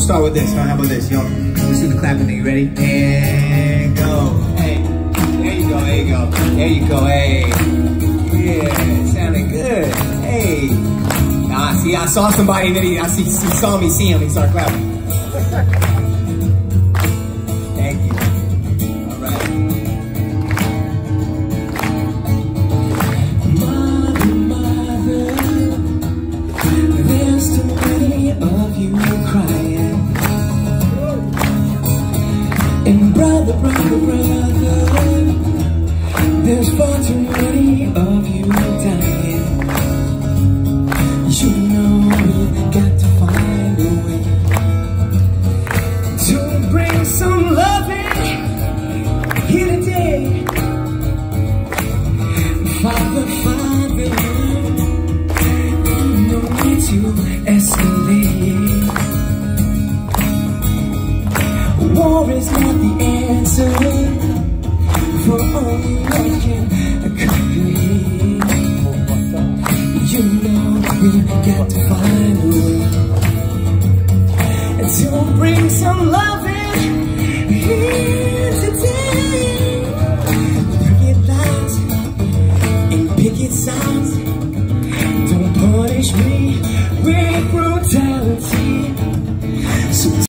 start with this. How about this? Yo, let's do the clapping thing. You ready? And go. Hey, there you go. There you go. There you go. Hey, yeah, sounding good. Hey, nah, see, I saw somebody and then he saw me see him. He started clapping. Thank you. All right. Mother, there's too many of you crying. And brother, there's far too many of you dying. You know we've got to find a way to bring some loving here today. Father, no need to escalate. War is not the answer for only one can complete. You know we've got to find a way to bring some loving here today. Picket lines and picket signs.